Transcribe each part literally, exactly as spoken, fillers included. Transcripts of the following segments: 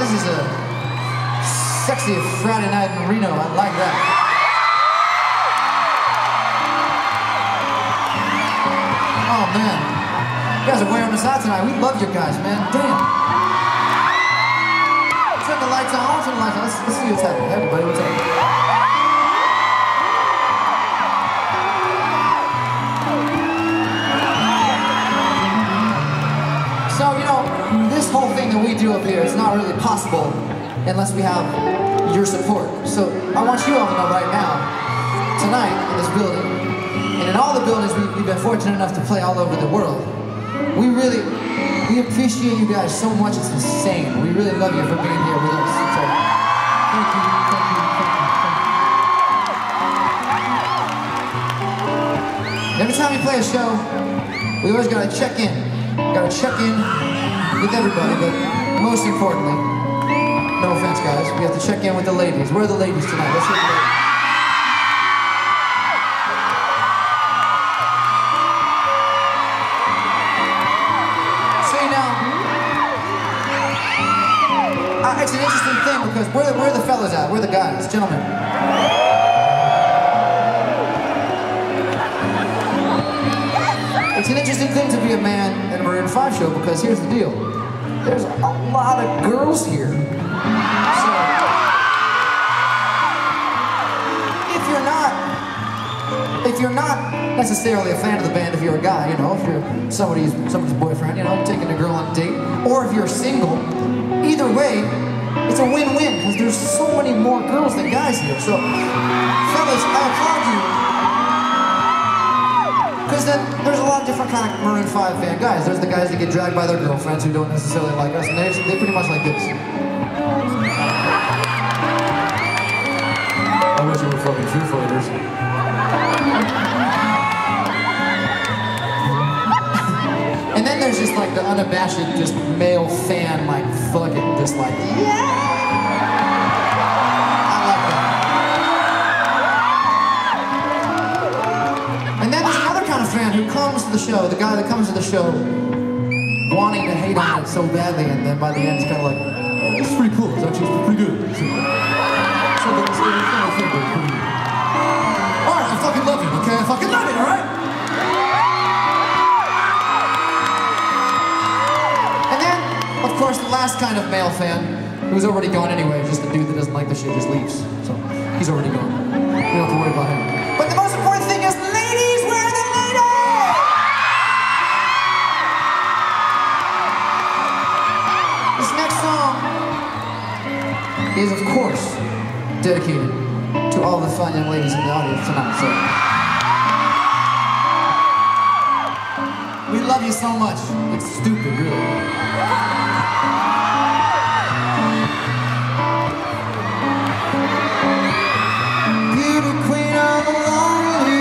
This is a sexy Friday night in Reno. I like that. Oh man, you guys are wearing us out tonight. We love you guys, man. Damn. Turn the lights on. Turn the lights on. Let's, let's see what's happening. Everybody, what's happening? So, you know, this whole thing that we do up here is not really possible unless we have your support. So, I want you all to know right now, tonight in this building, and in all the buildings we, we've been fortunate enough to play all over the world, we really, we appreciate you guys so much, it's insane. We really love you for being here with us. So, thank you, thank you, thank you. Every time we play a show, we always gotta check in. Gotta check in with everybody, but most importantly, no offense guys, we have to check in with the ladies. Where are the ladies tonight? Let's hear the ladies. See now, uh, it's an interesting thing because where, where are the fellas at? Where are the guys? Gentlemen. It's an interesting thing to be a man at a Maroon five show because here's the deal. There's a lot of girls here. So, if you're not, if you're not necessarily a fan of the band, if you're a guy, you know, if you're somebody's, somebody's boyfriend, you know, taking a girl on a date, or if you're single, either way, it's a win-win because there's so many more girls than guys here. So, fellas, I applaud you. Because then there's a lot of different kind of Maroon five fan guys. There's the guys that get dragged by their girlfriends who don't necessarily like us, and they, they pretty much like this. I wish you were fucking Foo Fighters. And then there's just like the unabashed, just male fan, like fuck it, just like yeah. Fan who comes to the show, the guy that comes to the show wanting to hate on it so badly, and then by the end it's kind of like, oh, it's pretty cool, it's actually pretty good. So, so the kind of thing, but pretty good. Alright, I fucking love you, okay? I fucking love you, alright? And then, of course, the last kind of male fan, who's already gone anyway, just the dude that doesn't like the shit just leaves. So, he's already gone. We don't have to worry about him. But the most important thing is, ladies, where are the is of course dedicated to all the fun young ladies in the audience tonight. So we love you so much. It's stupid, really. Beauty queen of the lonely,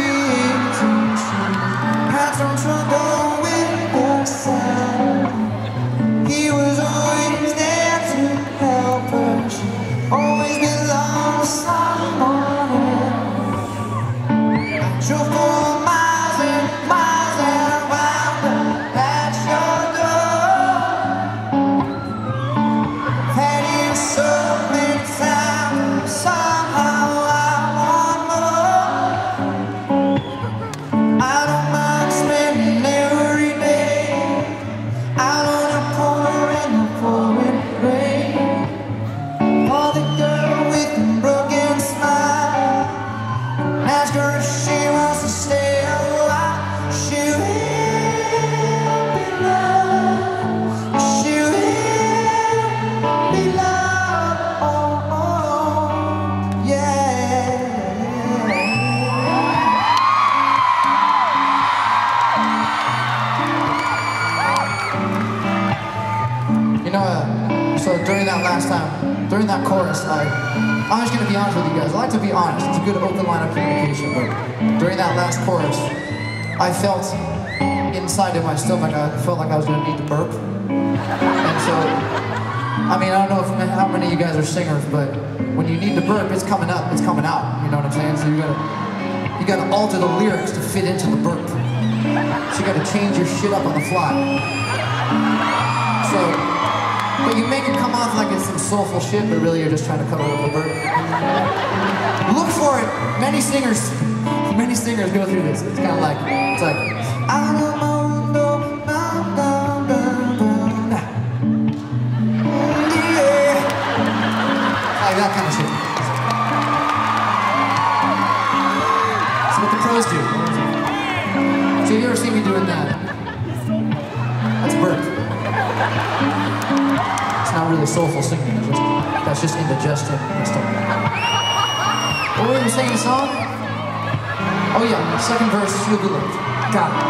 had some trouble with her son. He was always there to help her. She always belong to someone. I drove for miles and miles and wound up at your door. Had you so many times, somehow I want more. I don't mind spending every day out on a corner in the pouring rain. For the girl with the broken smile, ask her if she wants to stay a while. She will be loved. She will be loved. Oh, oh, yeah. You know, uh, so during that last time, during that chorus, I, I'm just going to be honest with you guys. I like to be honest. It's a good open line of communication, but during that last chorus, I felt inside of my stomach, I felt like I was going to need to burp. And so, I mean, I don't know if, how many of you guys are singers, but when you need to burp, it's coming up, it's coming out. You know what I'm saying? So you got to you got to alter the lyrics to fit into the burp. So you got to change your shit up on the fly. So, But you make it come off like it's some soulful shit, but really you're just trying to cover up a bird. Look for it. Many singers, many singers go through this. It's kind of like, it's like, I don't know. That kind of shit. That's what the pros do. So if you ever see me doing that, that's Bert. It's not really soulful singing, it's just, that's just indigestion and stuff. What were we singing a song? Oh yeah, second verse, You'll Be Late. Got it.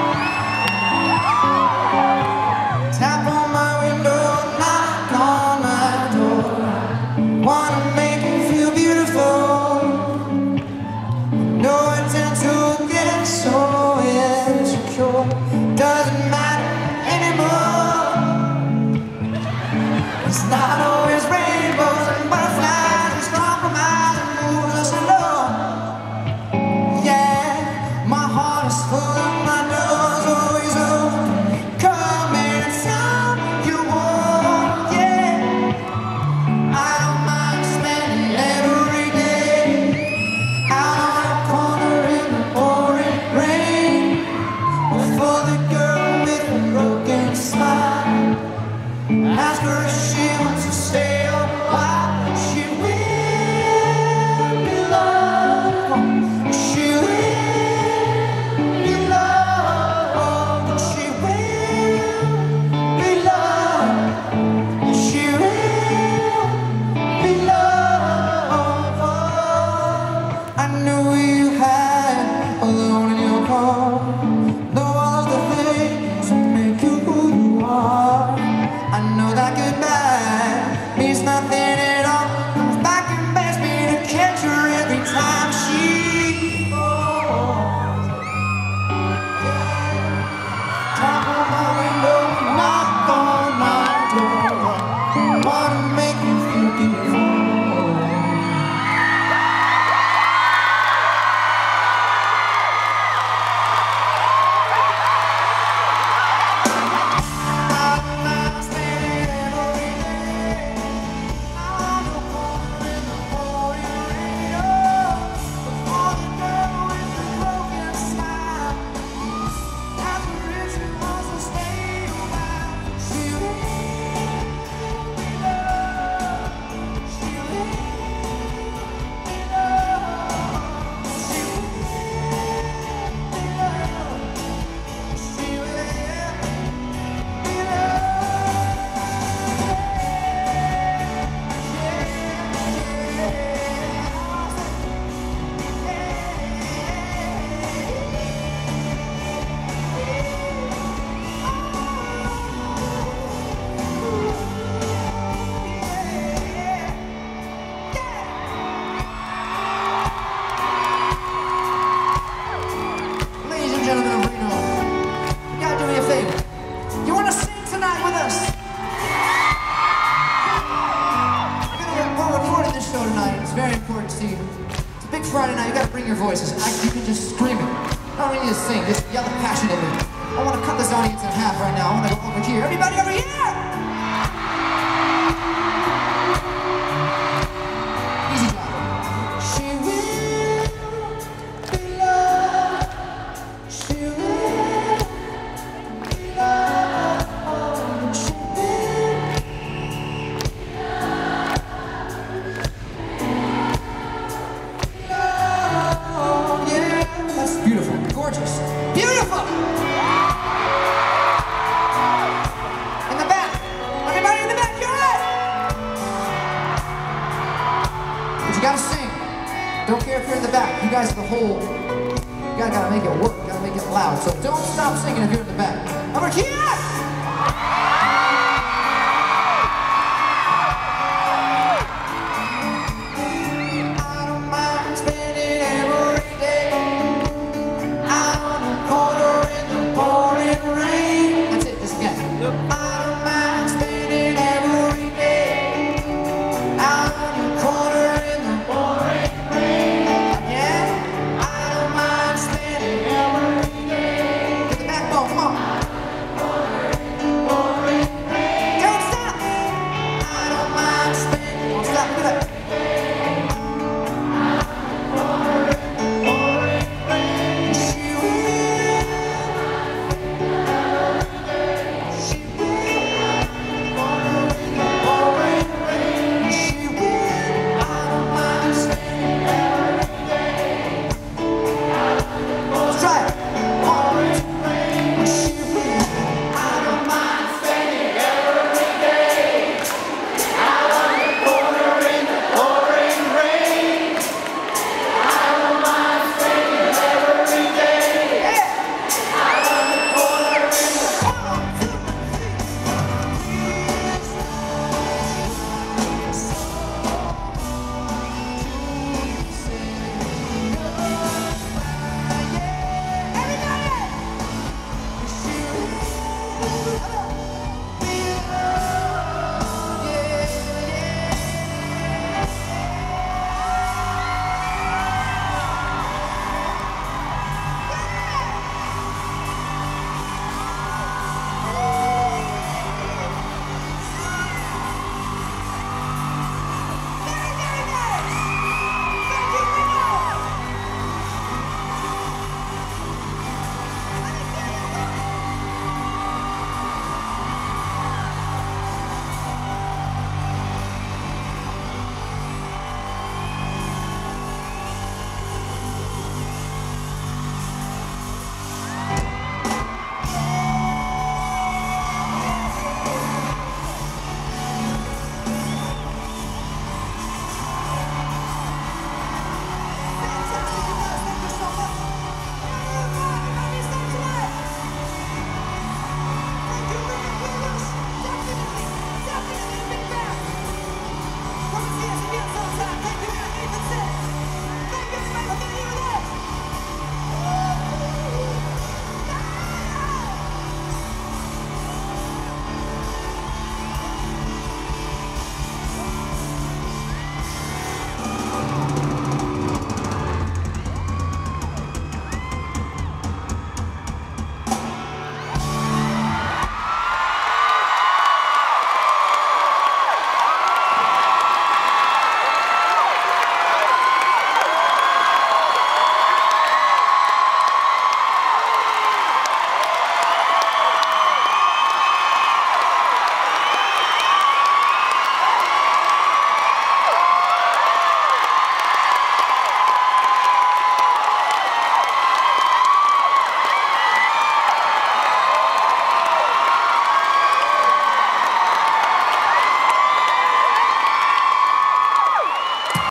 Tap on my window, knock on my door. Wanna make you feel beautiful. No intent to get so insecure. Doesn't matter anymore. It's not always rainbows and butterflies. It's compromise and moves us along. Yeah, my heart is full and my door's always open. Come anytime you want, yeah. I don't mind spending every day out on a corner in the pouring rain. For the girl with a broken smile, ask her if she wants to stay a while. She will be loved. She will be loved. She will be loved. She will be loved. I knew you had alone in your car. Know all the things that make you who you are. I know that goodbye means nothing at all. Comes back and begs me to catch her every time she falls. Tap on my window, knock on my door. Wanna make you feel beautiful. Ladies and gentlemen of Reno, you gotta do me a favor. You wanna sing tonight with us? We're gonna- we're recording this show tonight. It's very important to see. It's a big Friday night. You gotta bring your voices. I, you can just scream it. I don't need to sing. Just yell it passionately. I wanna cut this audience in half right now. I wanna go over here. Everybody over here! Easy job. She will be loved. She will be loved. She will be loved. Yeah, that's beautiful. Gorgeous. Beautiful! In the back. Everybody in the back, you're right! But you gotta sing. Don't care if you're in the back. You guys are the whole. You gotta, gotta make it work. You gotta make it loud. So don't stop singing if you're in the back. Over here!